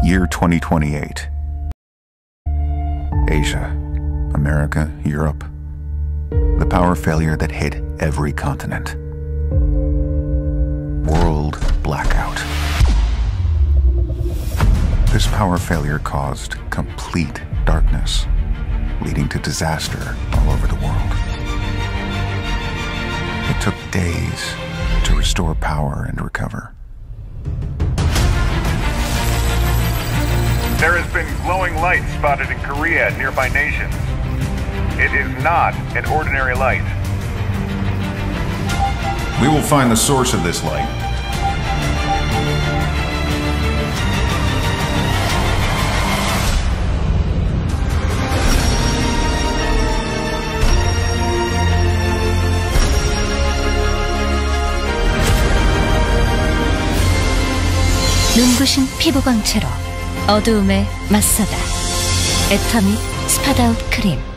Year 2028. Asia, America, Europe. The power failure that hit every continent. World blackout. This power failure caused complete darkness, leading to disaster all over the world. It took days to restore power and recover. There has been glowing light spotted in Korea and nearby nations. It is not an ordinary light. We will find the source of this light. 눈부신 피부광채로 어두움에 맞서다. 애터미 스팟아웃 크림.